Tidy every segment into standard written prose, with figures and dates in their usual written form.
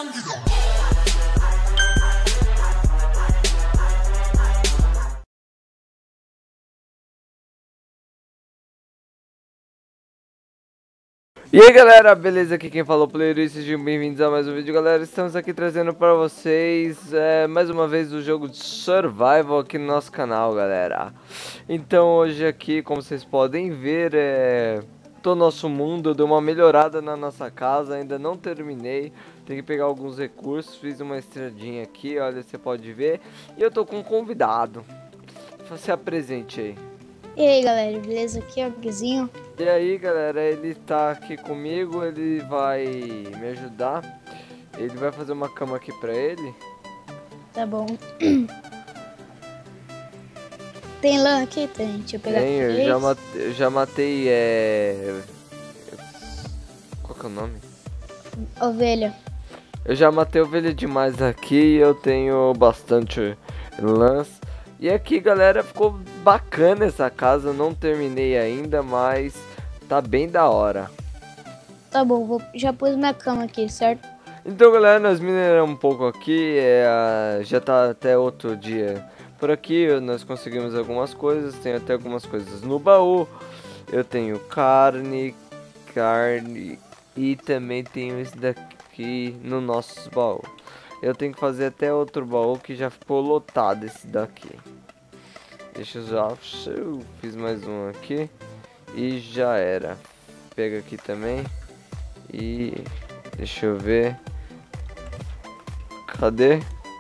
E aí galera, beleza? Aqui quem falou Player, sejam bem-vindos a mais um vídeo, galera. Estamos aqui trazendo para vocês mais uma vez o jogo de Survival aqui no nosso canal, galera. Então hoje aqui, como vocês podem ver, todo nosso mundo, eu dei uma melhorada na nossa casa, ainda não terminei. Tem que pegar alguns recursos, fiz uma estradinha aqui, olha, você pode ver. E eu tô com um convidado, se apresente aí. E aí galera, beleza? Aqui é o Guizinho. E aí galera, ele tá aqui comigo, ele vai me ajudar. Ele vai fazer uma cama aqui pra ele. Tá bom. Tem lã aqui? Tem, deixa eu pegar. Tem, eu já matei, qual que é o nome? Ovelha. Eu já matei ovelha demais aqui e eu tenho bastante lãs. E aqui galera, ficou bacana essa casa, não terminei ainda, mas tá bem da hora. Tá bom, já pus minha cama aqui, certo? Então galera, nós mineramos um pouco aqui, já tá até outro dia por aqui, nós conseguimos algumas coisas, tem até algumas coisas no baú. Eu tenho carne e também tenho esse daqui no nosso baú. Eu tenho que fazer até outro baú que já ficou lotado esse daqui. Deixa eu já... Fiz mais um aqui. E já era. Pega aqui também. E... Deixa eu ver. Cadê?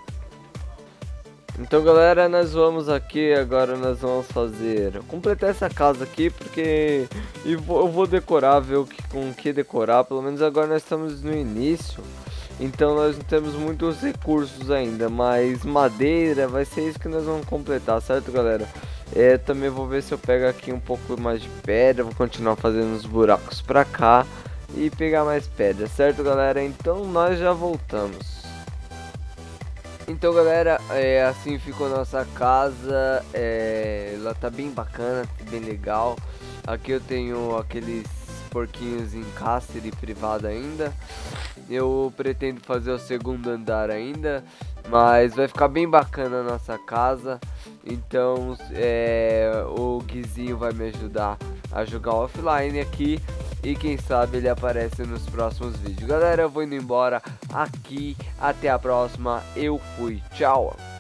Então galera, nós vamos aqui. Agora nós vamos fazer... completar essa casa aqui. Porque... eu vou decorar, ver com o que decorar. Pelo menos agora nós estamos no início. Então nós não temos muitos recursos ainda, mas madeira vai ser isso que nós vamos completar, certo galera? Também vou ver se eu pego aqui um pouco mais de pedra, vou continuar fazendo os buracos pra cá e pegar mais pedra, certo galera? Então nós já voltamos. Então galera, assim ficou nossa casa, ela tá bem bacana, bem legal. Aqui eu tenho aqueles porquinhos em cárcere privado ainda. Eu pretendo fazer o segundo andar ainda, mas vai ficar bem bacana a nossa casa. Então o Guizinho vai me ajudar a jogar offline aqui e quem sabe ele aparece nos próximos vídeos. Galera, eu vou indo embora aqui, até a próxima, eu fui, tchau!